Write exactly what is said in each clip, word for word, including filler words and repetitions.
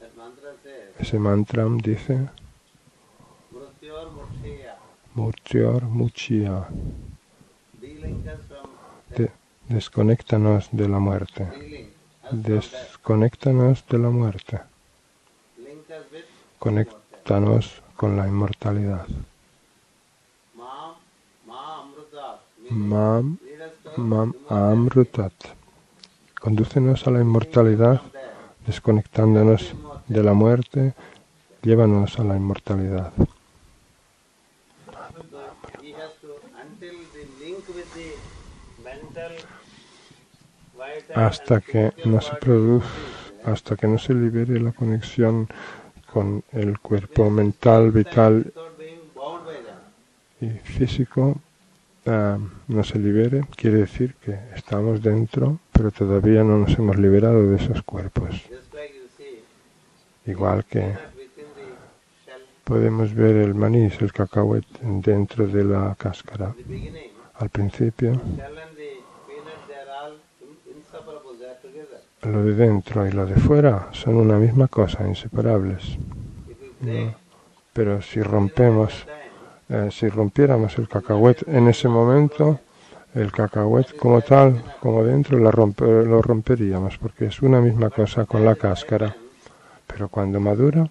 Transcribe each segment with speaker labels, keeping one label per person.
Speaker 1: Ese mantra dice Murtyor Muchya, de, desconéctanos de la muerte, desconéctanos de la muerte, conéctanos con la inmortalidad. Mam, mam amrutat, condúcenos a la inmortalidad, desconectándonos de la muerte, llévanos a la inmortalidad. Hasta que no se produce, hasta que no se libere la conexión con el cuerpo mental, vital y físico, uh, no se libere, quiere decir que estamos dentro, pero todavía no nos hemos liberado de esos cuerpos. Igual que podemos ver el maní, el cacahuete, dentro de la cáscara. Al principio, lo de dentro y lo de fuera son una misma cosa, inseparables. ¿No? Pero si rompemos, eh, si rompiéramos el cacahuete en ese momento, el cacahuete como tal, como dentro, lo, rompe, lo romperíamos, porque es una misma cosa con la cáscara. Pero cuando madura,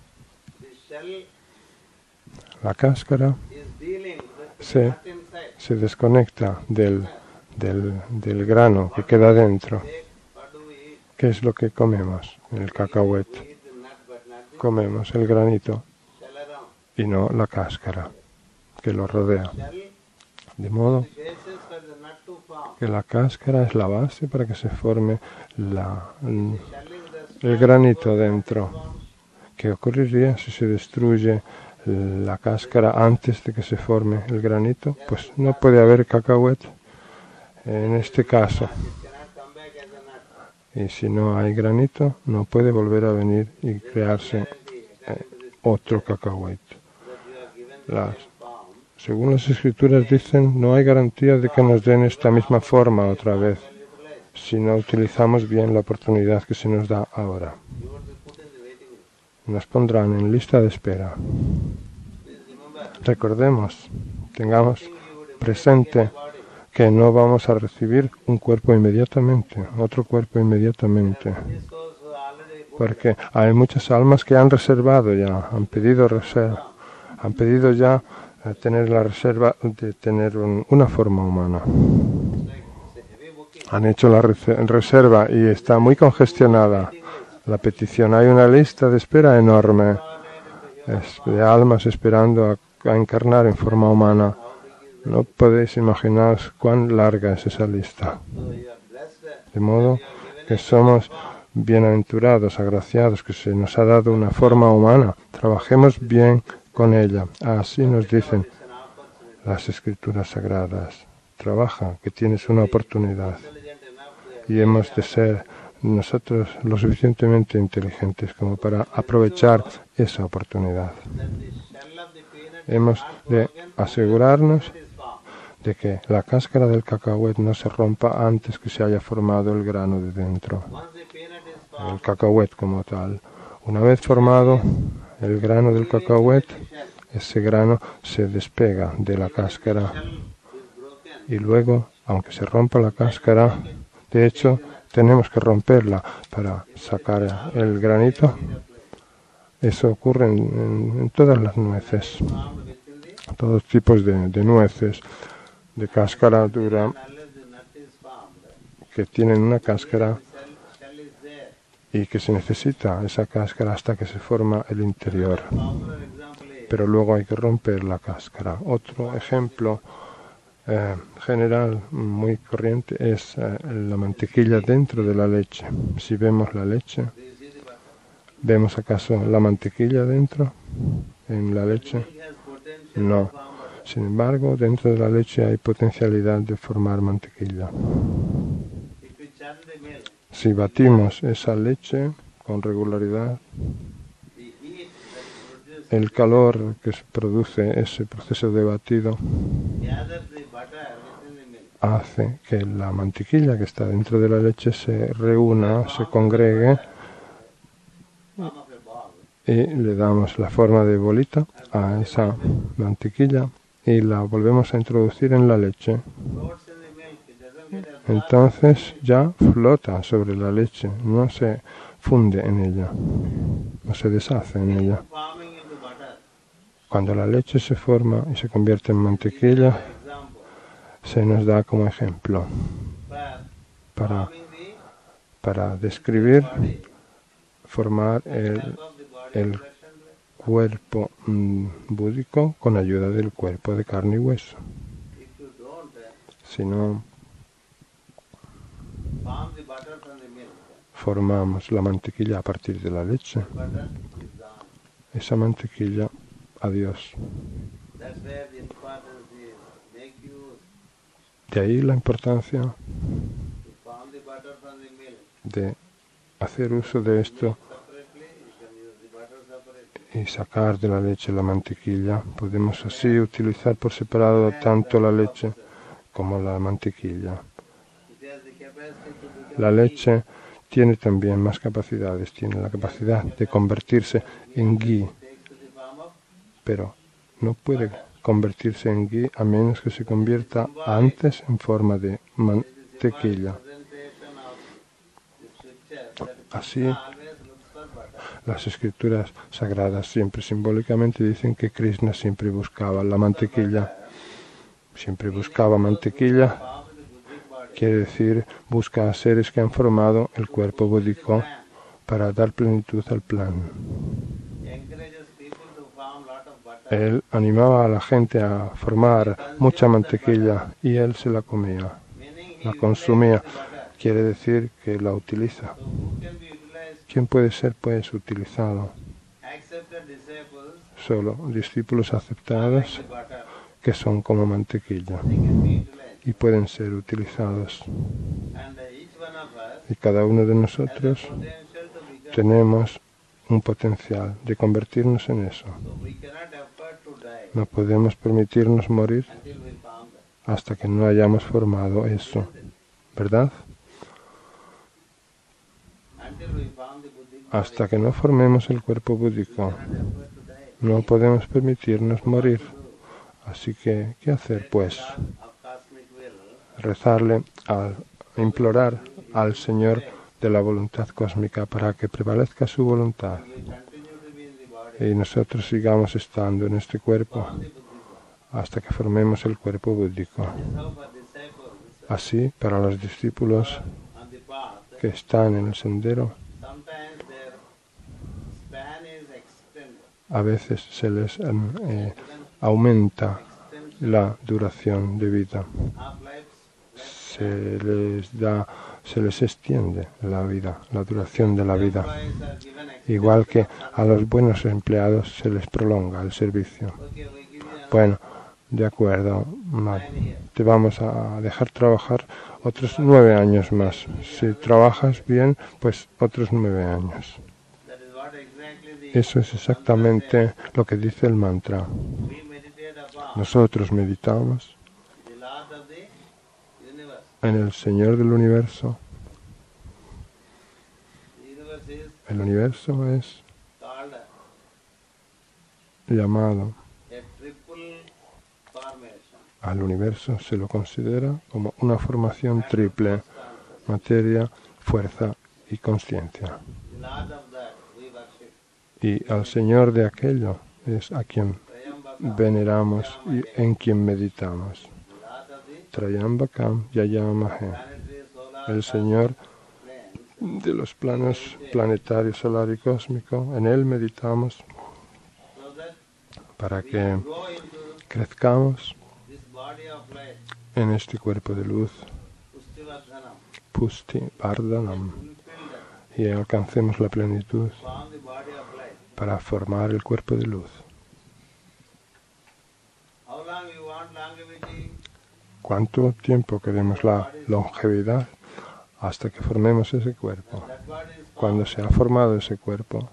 Speaker 1: la cáscara se, se desconecta del, del, del grano que queda dentro. ¿Qué es lo que comemos? El cacahuete. Comemos el granito y no la cáscara que lo rodea. De modo que la cáscara es la base para que se forme la, el granito dentro. ¿Qué ocurriría si se destruye la cáscara antes de que se forme el granito? Pues no puede haber cacahuete en este caso. Y si no hay granito, no puede volver a venir y crearse eh, otro cacahuete. Las, según las escrituras dicen, no hay garantía de que nos den esta misma forma otra vez, si no utilizamos bien la oportunidad que se nos da ahora. Nos pondrán en lista de espera. Recordemos, tengamos presente que no vamos a recibir un cuerpo inmediatamente, otro cuerpo inmediatamente, porque hay muchas almas que han reservado ya, han pedido reserva, han pedido ya tener la reserva de tener un, una forma humana. Han hecho la reserva y está muy congestionada la petición. Hay una lista de espera enorme de almas esperando a, a encarnar en forma humana. No podéis imaginaros cuán larga es esa lista. De modo que somos bienaventurados, agraciados, que se nos ha dado una forma humana. Trabajemos bien con ella. Así nos dicen las escrituras sagradas. Trabaja, que tienes una oportunidad. Y hemos de ser nosotros lo suficientemente inteligentes como para aprovechar esa oportunidad. Hemos de asegurarnos de que la cáscara del cacahuete no se rompa antes que se haya formado el grano de dentro, el cacahuete como tal. Una vez formado el grano del cacahuete, ese grano se despega de la cáscara y luego, aunque se rompa la cáscara, de hecho tenemos que romperla para sacar el granito. Eso ocurre en, en, en todas las nueces, todos tipos de, de nueces de cáscara dura que tienen una cáscara y que se necesita esa cáscara hasta que se forma el interior, pero luego hay que romper la cáscara. Otro ejemplo eh, general muy corriente es eh, la mantequilla dentro de la leche. Si vemos la leche, ¿vemos acaso la mantequilla dentro en la leche? No. Sin embargo, dentro de la leche hay potencialidad de formar mantequilla. Si batimos esa leche con regularidad, el calor que se produce ese proceso de batido hace que la mantequilla que está dentro de la leche se reúna, se congregue y le damos la forma de bolita a esa mantequilla y la volvemos a introducir en la leche. Entonces ya flota sobre la leche, no se funde en ella, no se deshace en ella. Cuando la leche se forma y se convierte en mantequilla, se nos da como ejemplo para, para describir, formar el, el cuerpo mm, búdico con ayuda del cuerpo de carne y hueso. Si no formamos la mantequilla a partir de la leche, esa mantequilla, adiós. De ahí la importancia de hacer uso de esto y sacar de la leche la mantequilla. Podemos así utilizar por separado tanto la leche como la mantequilla. La leche tiene también más capacidades, tiene la capacidad de convertirse en ghee, pero no puede convertirse en ghee a menos que se convierta antes en forma de mantequilla. Así, las escrituras sagradas siempre simbólicamente dicen que Krishna siempre buscaba la mantequilla, siempre buscaba mantequilla. Quiere decir, busca a seres que han formado el cuerpo búdico para dar plenitud al plan. Él animaba a la gente a formar mucha mantequilla y él se la comía, la consumía. Quiere decir que la utiliza. ¿Quién puede ser pues utilizado? Solo discípulos aceptados que son como mantequilla y pueden ser utilizados. Y cada uno de nosotros tenemos un potencial de convertirnos en eso. No podemos permitirnos morir hasta que no hayamos formado eso, ¿verdad? Hasta que no formemos el cuerpo búdico, no podemos permitirnos morir. Así que, ¿qué hacer pues? Rezarle, al, implorar al Señor de la voluntad cósmica para que prevalezca su voluntad y nosotros sigamos estando en este cuerpo hasta que formemos el cuerpo búdico. Así, para los discípulos que están en el sendero, a veces se les eh, aumenta la duración de vida, se les da, se les extiende la vida, la duración de la vida, igual que a los buenos empleados se les prolonga el servicio. Bueno, de acuerdo, te vamos a dejar trabajar otros nueve años más. Si trabajas bien, pues otros nueve años. Eso es exactamente lo que dice el mantra. Nosotros meditamos en el Señor del Universo. El universo es llamado, al universo se lo considera como una formación triple: materia, fuerza y conciencia. Y al Señor de aquello es a quien veneramos y en quien meditamos. Trayambakam Yayamahe, el Señor de los planos planetario, solar y cósmico, en Él meditamos para que crezcamos en este cuerpo de luz, Pusti Vardhanam, y alcancemos la plenitud para formar el cuerpo de luz. ¿Cuánto tiempo queremos la longevidad? Hasta que formemos ese cuerpo. Cuando se ha formado ese cuerpo,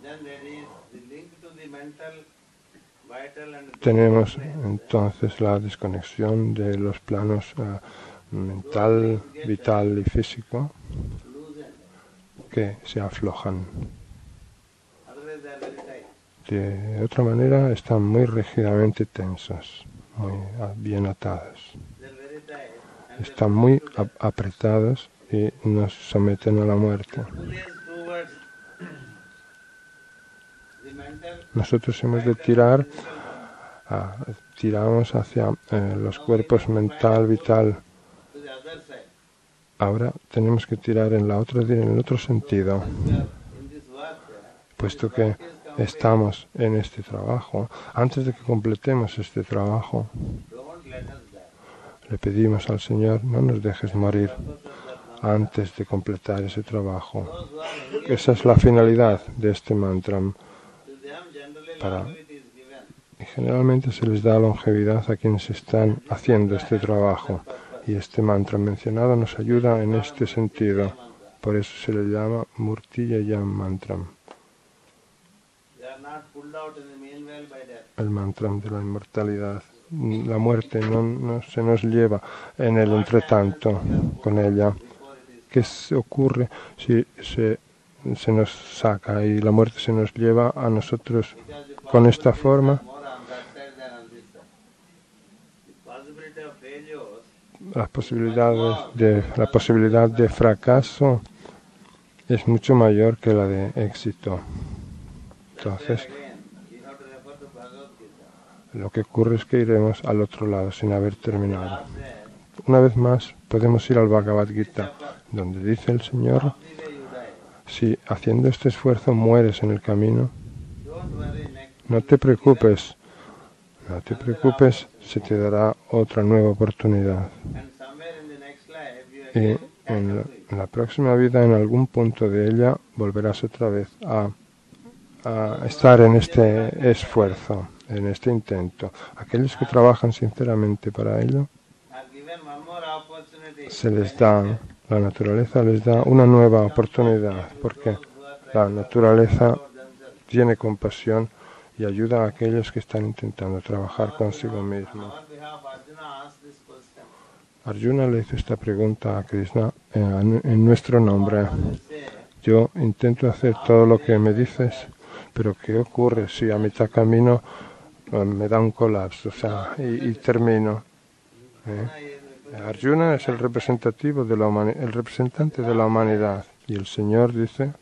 Speaker 1: tenemos entonces la desconexión de los planos uh, mental, vital y físico que se aflojan. De otra manera están muy rígidamente tensos, muy bien atados. Están muy apretados y nos someten a la muerte. Nosotros hemos de tirar, ah, tiramos hacia eh, los cuerpos mental, vital. Ahora tenemos que tirar en la otra, en el otro sentido, puesto que estamos en este trabajo. Antes de que completemos este trabajo, le pedimos al Señor, no nos dejes morir antes de completar ese trabajo. Esa es la finalidad de este mantra. Para, y generalmente se les da longevidad a quienes están haciendo este trabajo. Y este mantra mencionado nos ayuda en este sentido. Por eso se le llama Murtiyayam Mantram. El mantra de la inmortalidad. La muerte no, no se nos lleva en el entretanto con ella. ¿Qué se ocurre si se, se nos saca y la muerte se nos lleva a nosotros con esta forma? Las posibilidades de, la posibilidad de fracaso es mucho mayor que la de éxito. Entonces, lo que ocurre es que iremos al otro lado sin haber terminado. Una vez más, podemos ir al Bhagavad Gita, donde dice el Señor, si haciendo este esfuerzo mueres en el camino, no te preocupes, no te preocupes, se te dará otra nueva oportunidad. Y en la, en la próxima vida, en algún punto de ella, volverás otra vez a, a estar en este esfuerzo, en este intento. Aquellos que trabajan sinceramente para ello, se les da, la naturaleza les da una nueva oportunidad, porque la naturaleza tiene compasión y ayuda a aquellos que están intentando trabajar consigo mismo. Arjuna le hizo esta pregunta a Krishna en, en nuestro nombre. Yo intento hacer todo lo que me dices, pero ¿qué ocurre si a mitad camino me da un colapso, o sea, y, y termino? ¿Eh? Arjuna es el representativo de la humani- el representante de la humanidad, y el Señor dice,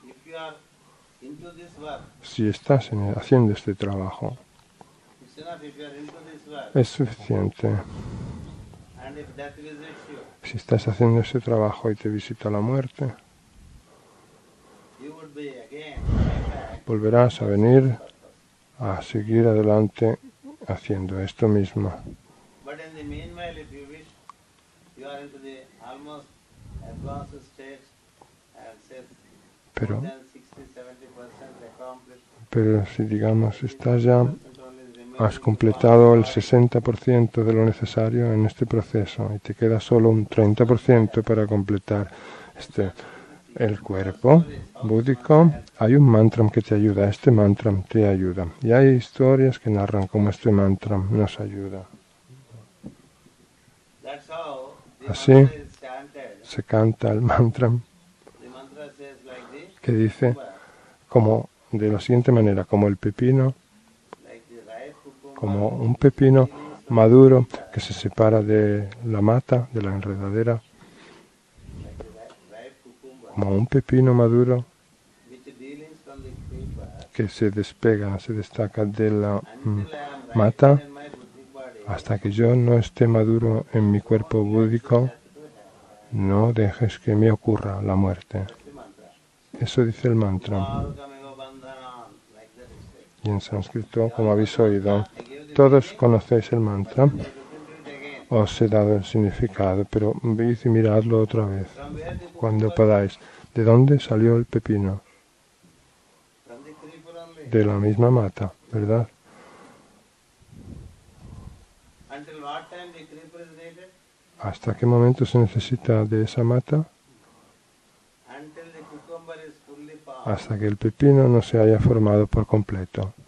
Speaker 1: si estás en, haciendo este trabajo, es suficiente. Si estás haciendo ese trabajo y te visita la muerte, volverás a venir a seguir adelante haciendo esto mismo. Pero, pero si digamos, estás ya, has completado el sesenta por ciento de lo necesario en este proceso y te queda solo un treinta por ciento para completar este, el cuerpo búdico, hay un mantra que te ayuda, este mantra te ayuda. Y hay historias que narran cómo este mantra nos ayuda. Así se canta el mantra que dice como de la siguiente manera, como el pepino, como un pepino maduro que se separa de la mata, de la enredadera, como un pepino maduro que se despega, se destaca de la mm, mata, hasta que yo no esté maduro en mi cuerpo búdico, no dejes que me ocurra la muerte. Eso dice el mantra. Y en sánscrito, como habéis oído, todos conocéis el mantra. Os he dado el significado, pero veis y miradlo otra vez, cuando podáis. ¿De dónde salió el pepino? De la misma mata, ¿verdad? ¿Hasta qué momento se necesita de esa mata? Hasta que el pepino no se haya formado por completo.